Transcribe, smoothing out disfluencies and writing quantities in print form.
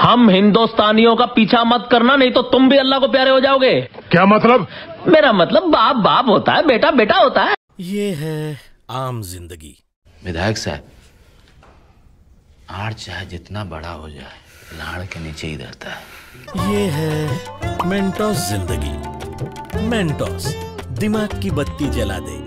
हम हिंदुस्तानियों का पीछा मत करना, नहीं तो तुम भी अल्लाह को प्यारे हो जाओगे। क्या मतलब? मेरा मतलब बाप बाप होता है, बेटा बेटा होता है। ये है आम जिंदगी। विधायक साहब, आड़ चाहे जितना बड़ा हो जाए, लाड़ के नीचे ही रहता है। ये है मेंटोस जिंदगी। मेंटोस दिमाग की बत्ती जला दे।